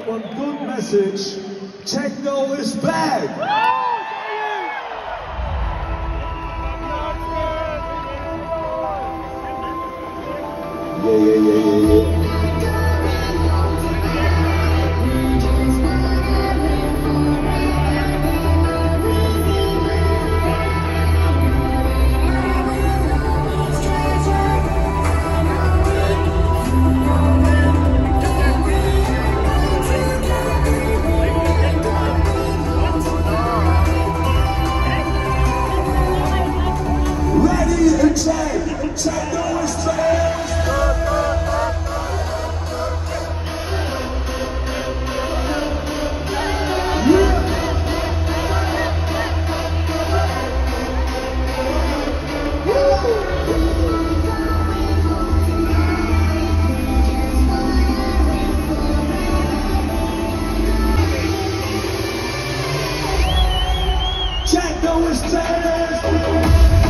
one good message. Techno is back! Yeah. Techno is back! Techno is back!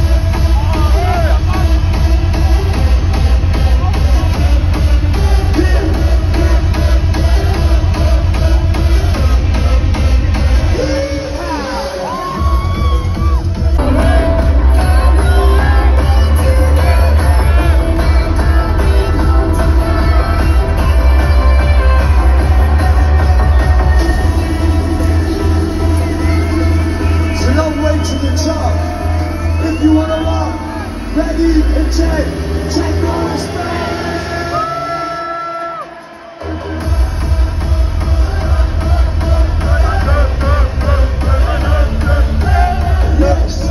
If you wanna rock, ready and check, techno is back! Yes!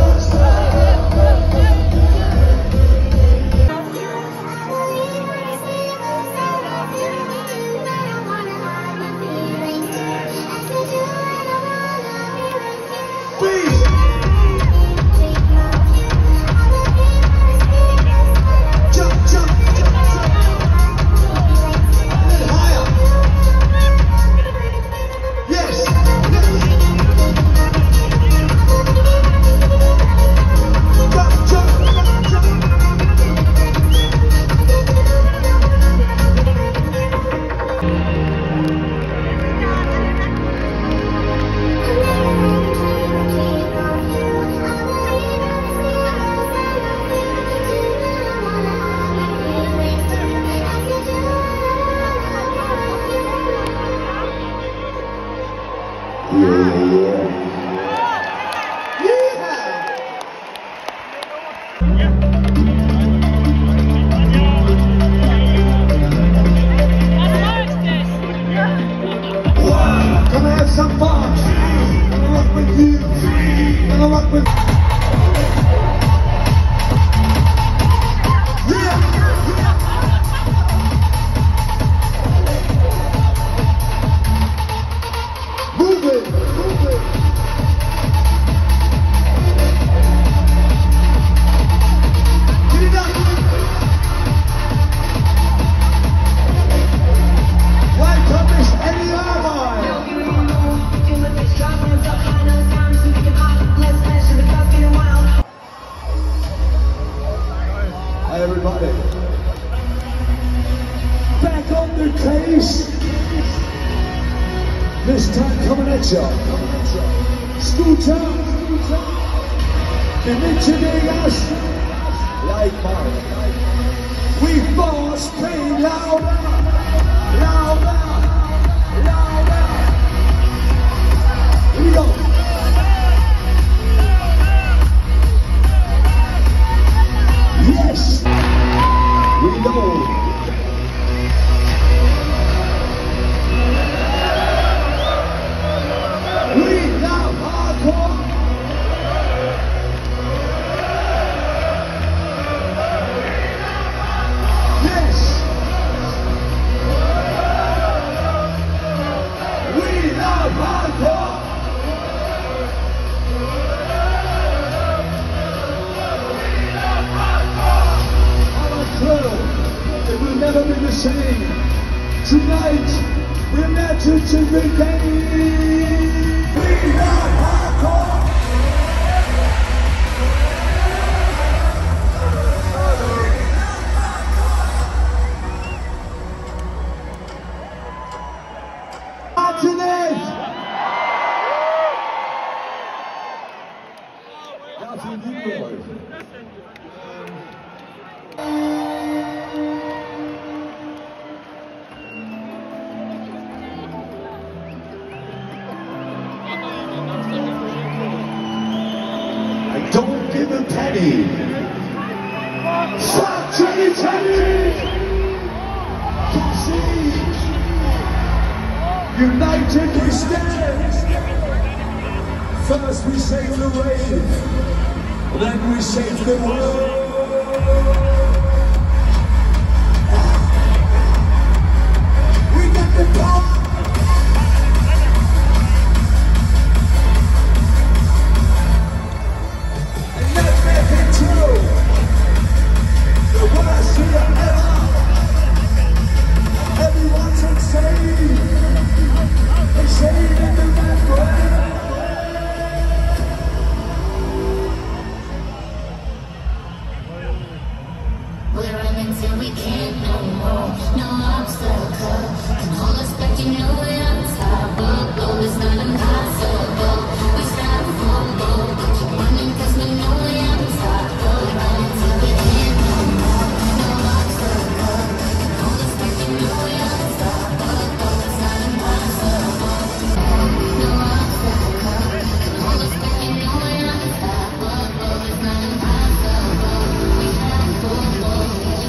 Please! Everybody, back on the case. This time coming at you. Scooter, Dimitri us like mine. We must play louder, louder, louder. Here we go. Yes, we know. We love hardcore. Yes. We love hardcore. It will never be the same. Tonight, we're meant to regain. We love hardcore. Martin Niengold. I don't give a penny. Fuck Trinity! Siege! United we stand! First we save the rain, then we save the world. We got the power. And let's make it true. The worst year ever. Everyone's insane. Insane in the bad way. We're running till we can't no more. No obstacle can hold us back. You know we're unstoppable. It's not impossible. We strive for more. Keep running 'cause we know we're unstoppable. Running till we can't no more. No obstacle can hold us back. You know we're unstoppable. It's not impossible. No obstacle can hold us back. You know we're unstoppable. It's not impossible. We have full force.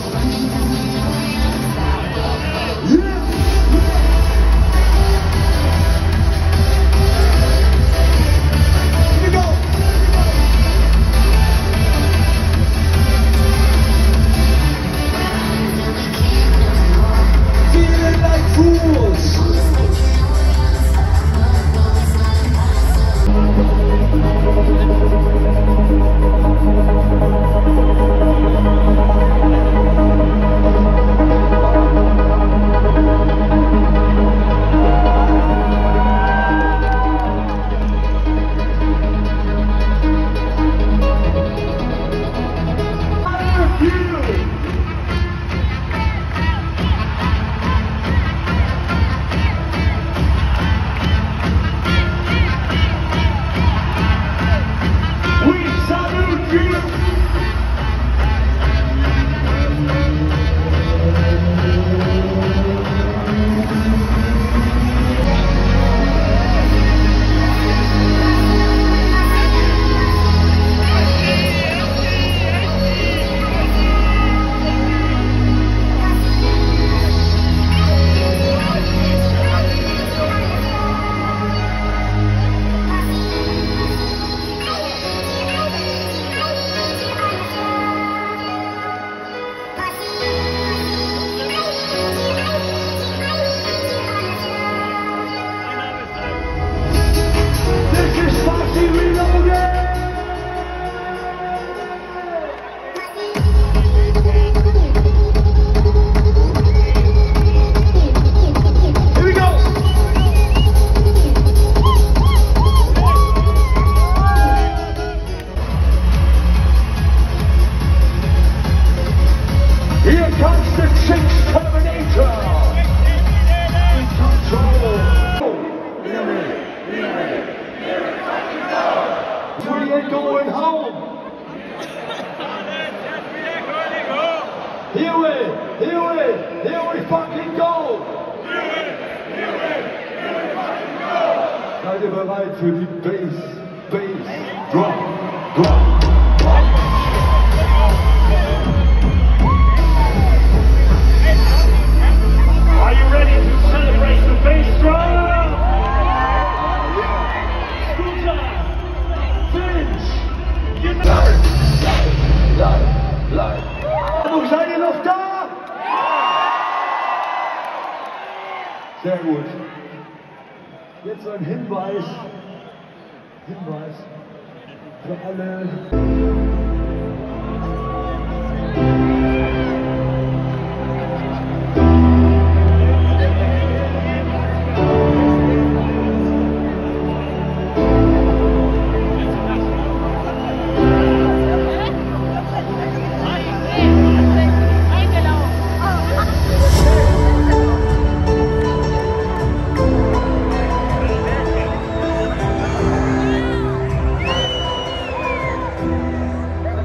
Here we fucking go! Seid ihr bereit für die Bass, Drop. Are you ready to celebrate the bass drum? Scooter, Finch, live. Seid ihr noch da? Sehr gut. Jetzt ein Hinweis für alle.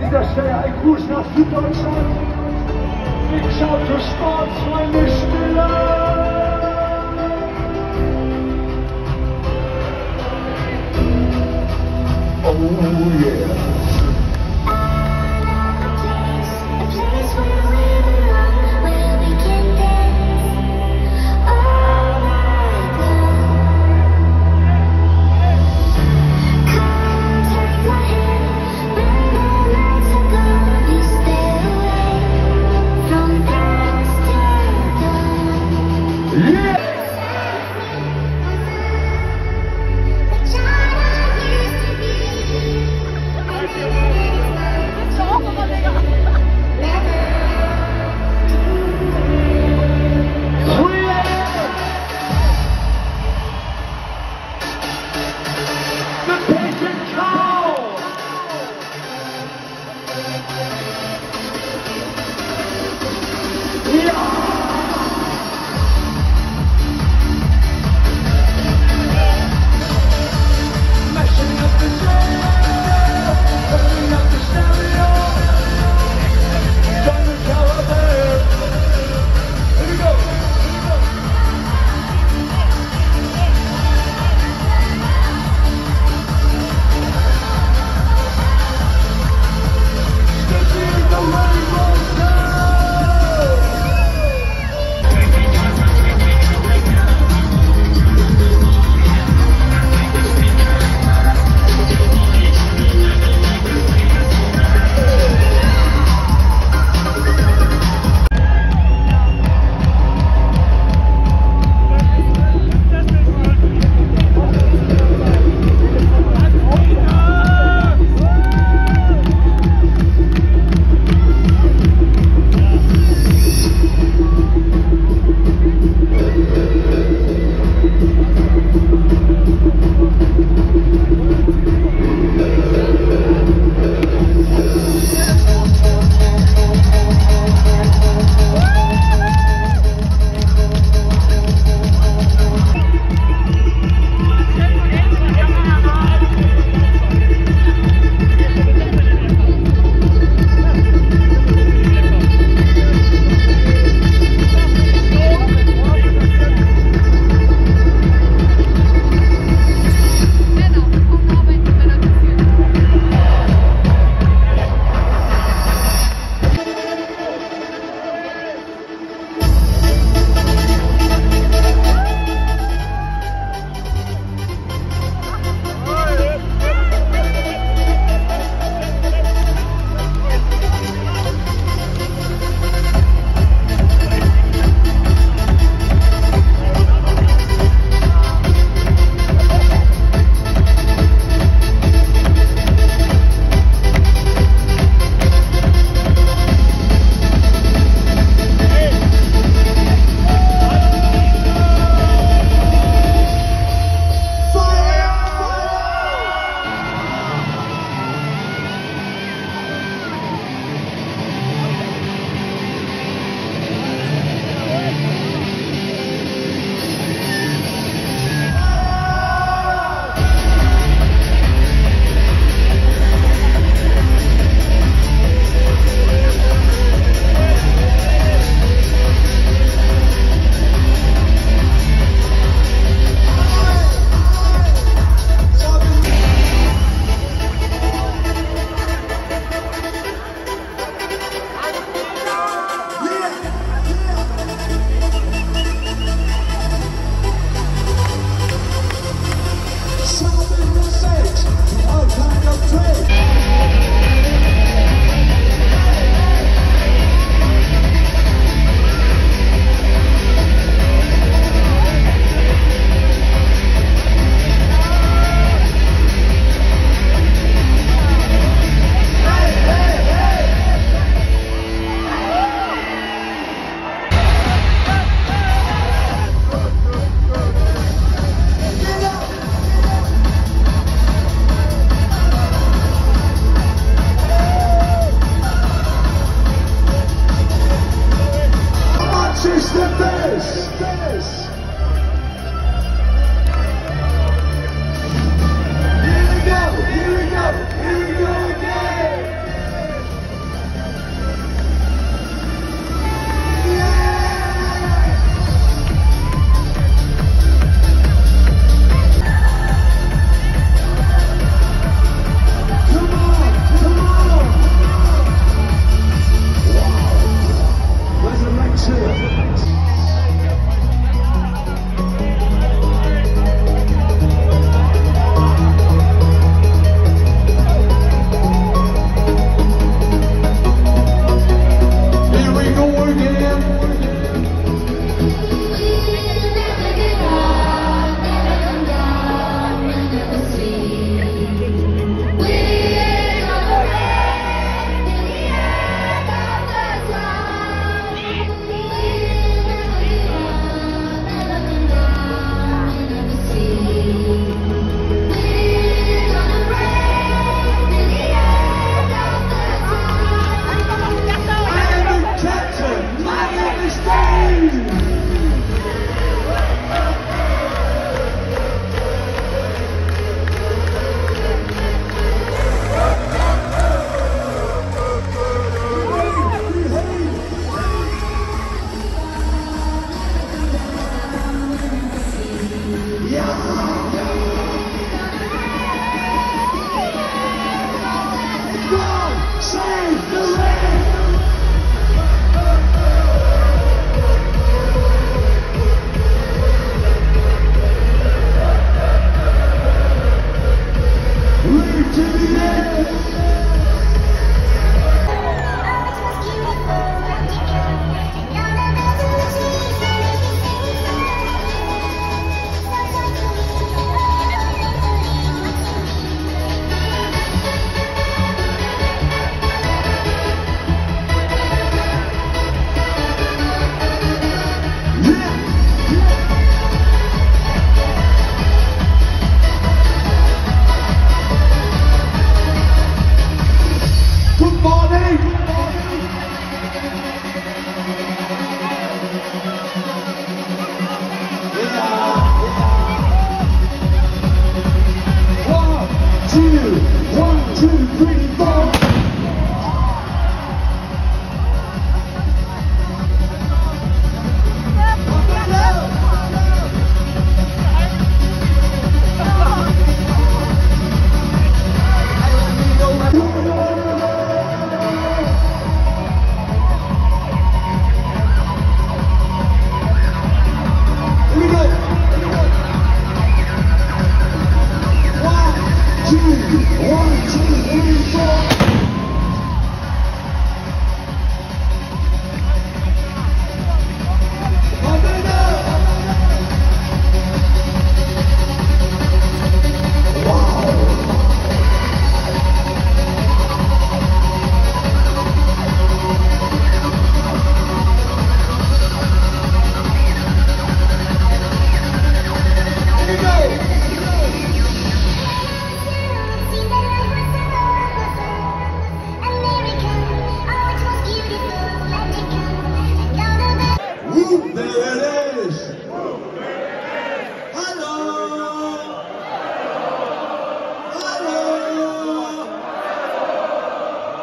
dieser Stelle ein Gruß nach Süddeutschland. Big shout to Sportsfreunde Stille. Oh yeah.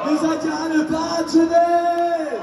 Ihr seid ja alle wahnsinnig!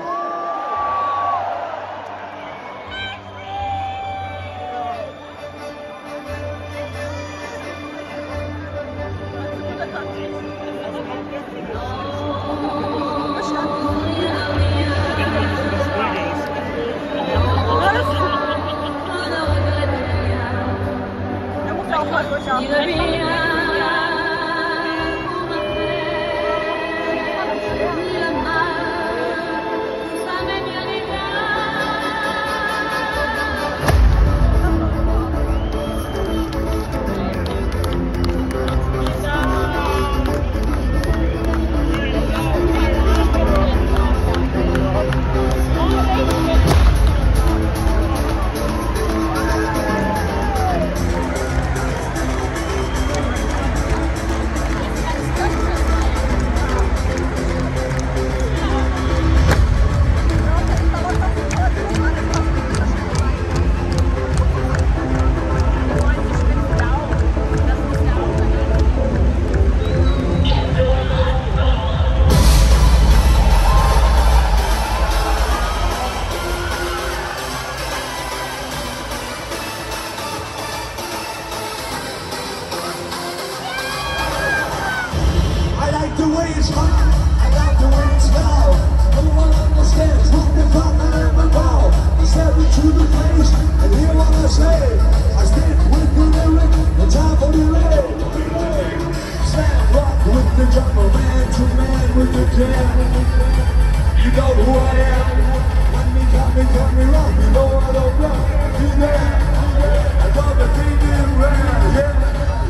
You know who I am. When me got me wrong. You know I don't run. You there. I got the thing in red. Yeah.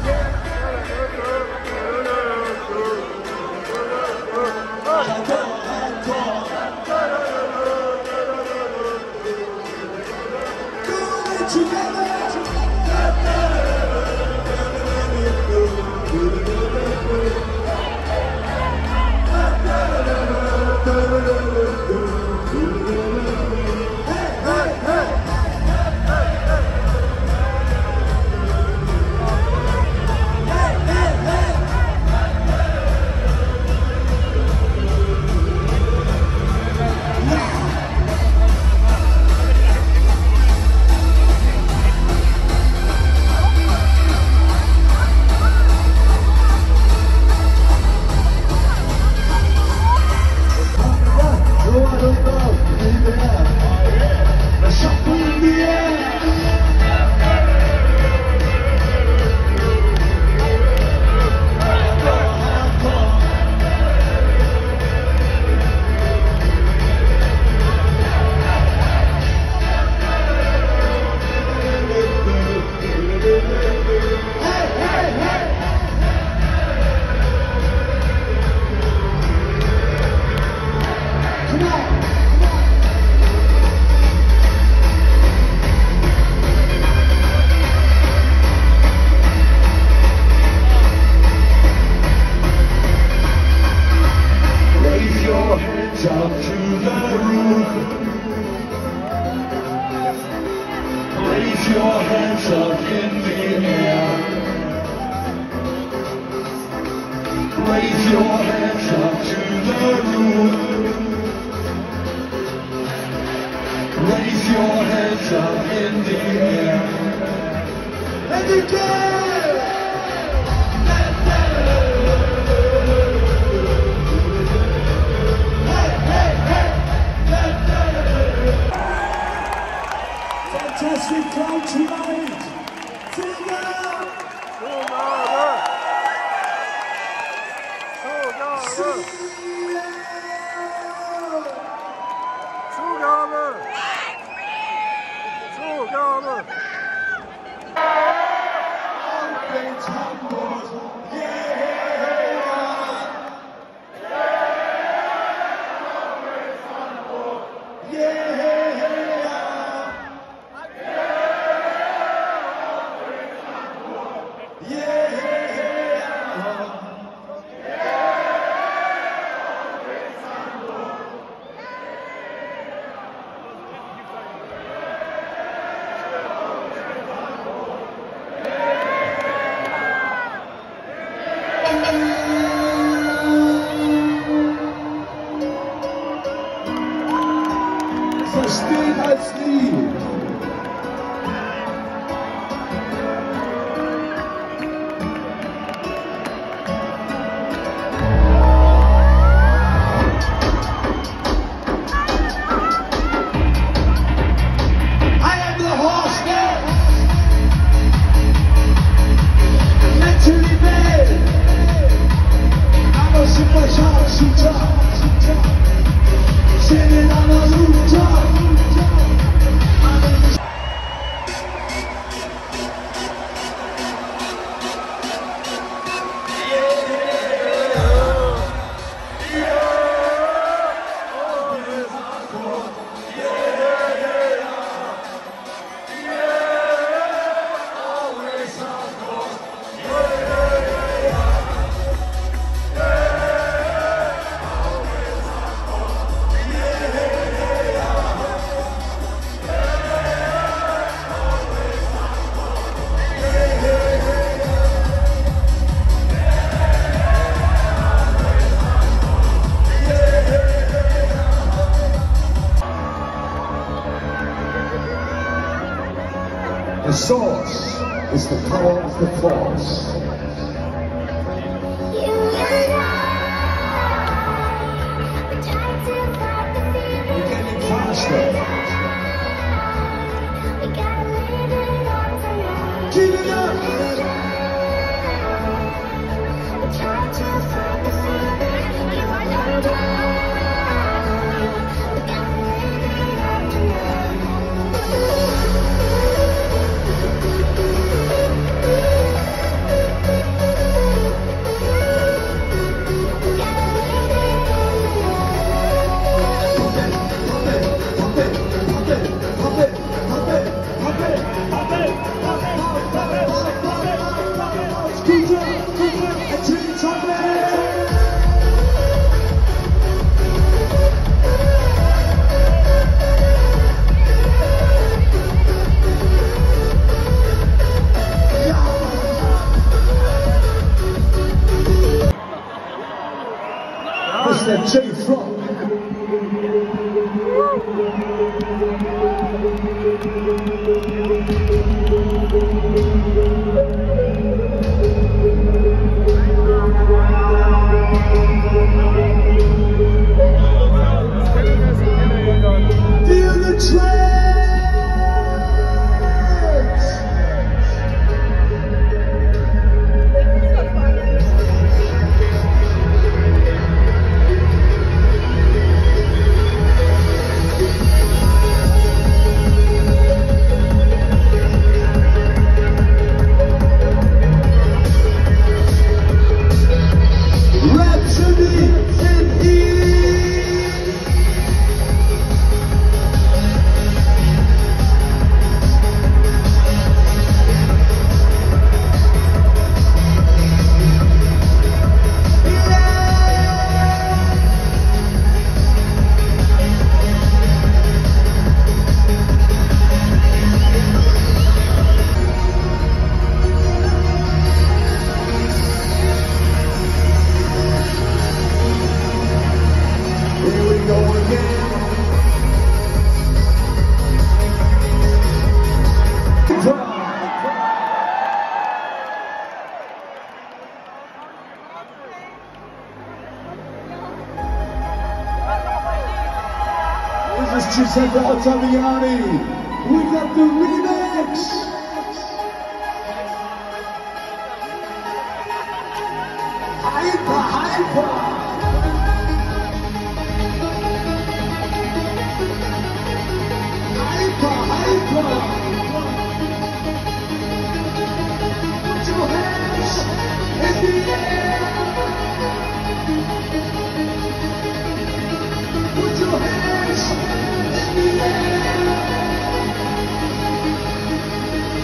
Raise your hands up to the roof. Raise your hands up in the air. And you can! Hey, hey, hey! Fantastic crowd tonight! Steve. I am the horse man, mentally mad. I'm a super sharpshooter, sitting on a rooftop. The source is the power of the force. We're getting faster. Keep it up! Mr. J. Frog. Feel the trance. This is Giuseppe Ottaviani. We got the remix. Hyper, hyper. Hyper, hyper. Put your hands in the air. Put your hands in the air.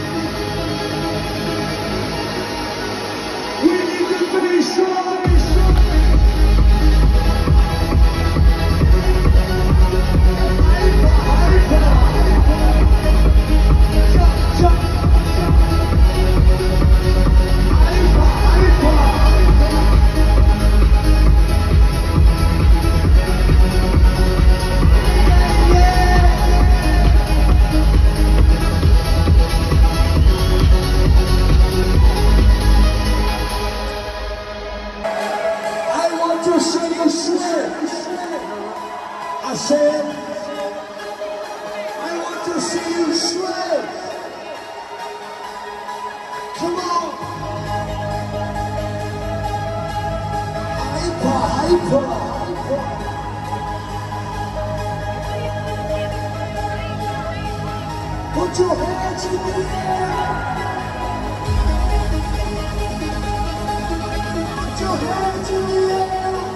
I said, I want to see you sway. Come on. Hyper, hyper. Put your hands in the air. Put your hands in the air.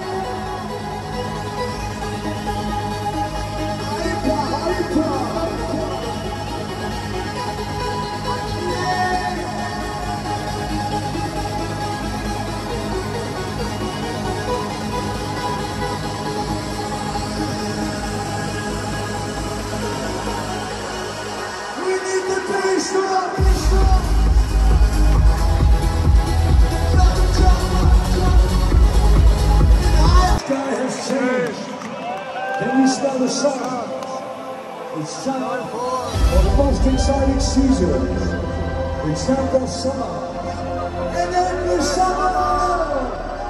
Can we start a song? It's time for the most exciting season. It's time for summer. And then the summer!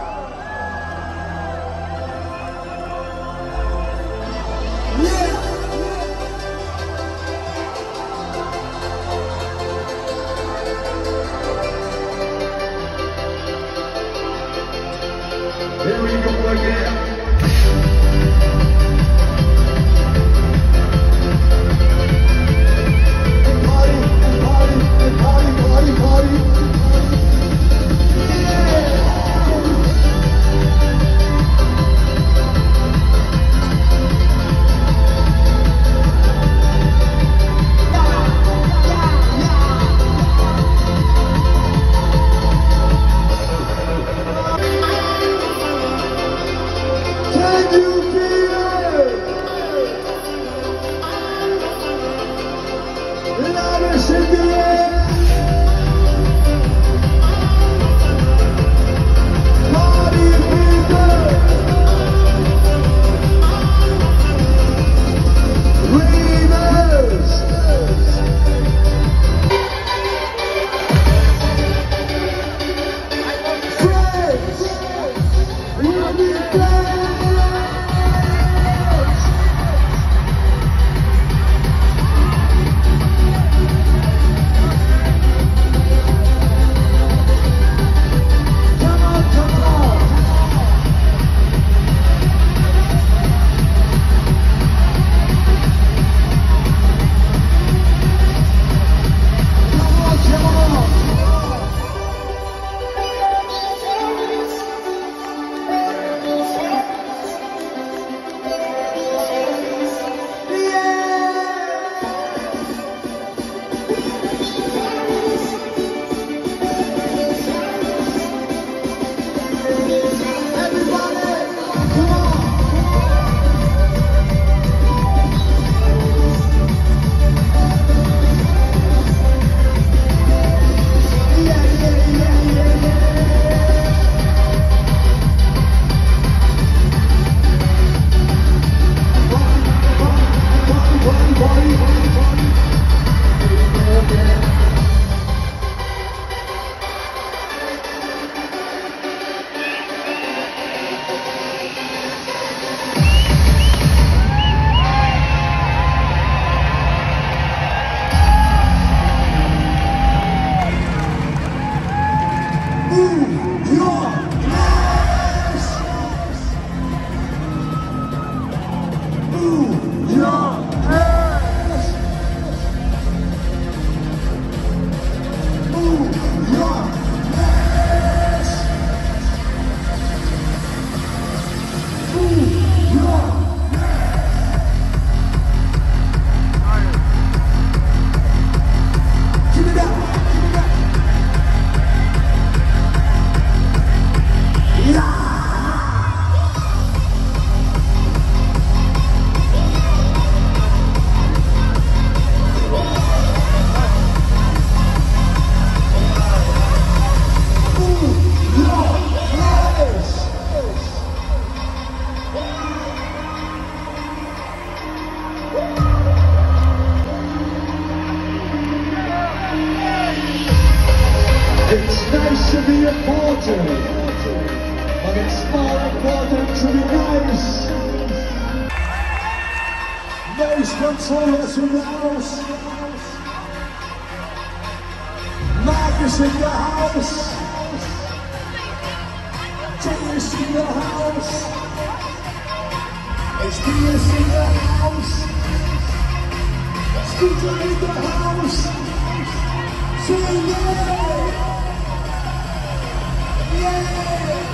Yeah! Here we go again. Bass controllers in the house. Marcus in the house. Dennis in the house. SBS in the house. Scooter in the house. Say yeah! Yeah!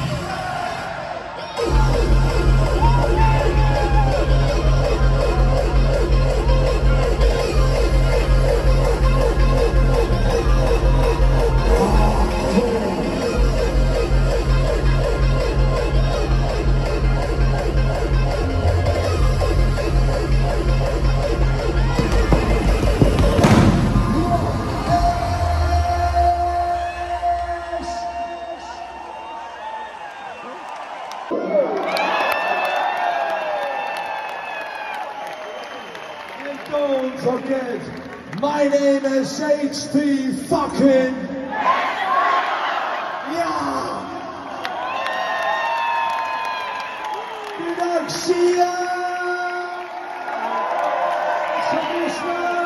Don't forget, my name is HT fucking yeah. Production.